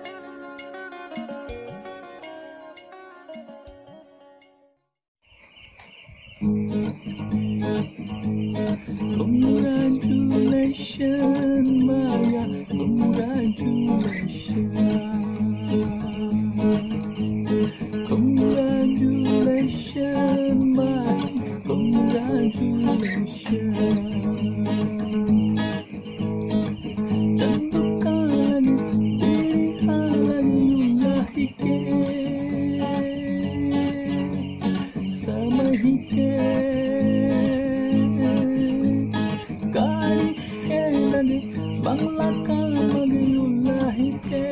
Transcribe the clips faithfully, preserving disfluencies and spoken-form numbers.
Congratulations, Maya. Congratulations. Congratulations, Maya. Congratulations. Cantukan pilihan yung lahi ke sama hike kari ke lagi banglaka magayong lahi ke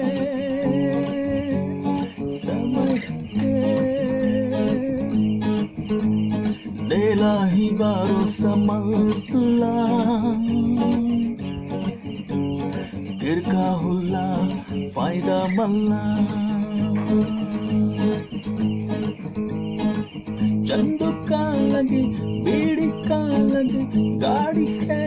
sama hike delahi baru samalang Girka hula faida malla Chandu का लगे बीड़ी का लगे गाड़ी है